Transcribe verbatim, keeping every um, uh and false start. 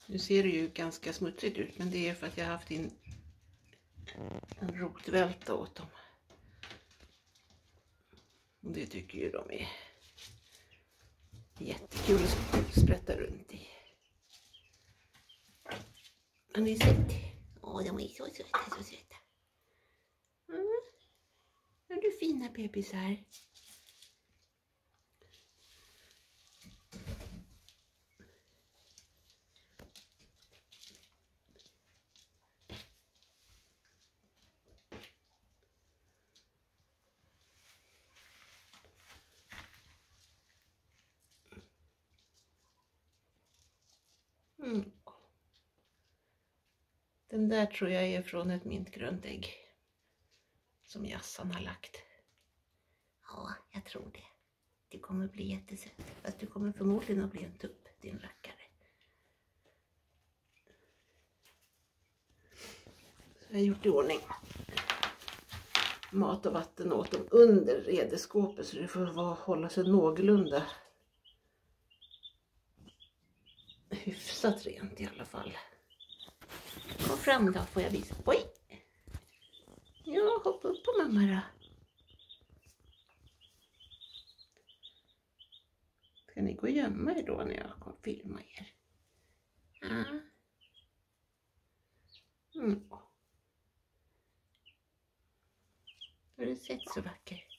Nu ser det ju ganska smutsigt ut, men det är för att jag har haft in en rotvälta åt dem. Och det tycker ju de är jättekul att sprätta runt i. Har ni sett? Åh, de är så söta, så söta. Mm. Är du fina bebisar? Mm. Den där tror jag är från ett mintgrönt ägg som Jassan har lagt. Ja, jag tror det. Det kommer bli jättesött. Fast du kommer förmodligen att bli en tupp, din rackare. Så jag har gjort i ordning mat och vatten åt dem under redeskåpet, så det får vara, hålla sig någorlunda hyfsat rent i alla fall. Kom fram då, får jag visa. Oj! Ja, hoppa upp på mamma då. Ska ni gå och gömma er då när jag kommer filma er? Ja. Mm. Har du sett så vacker?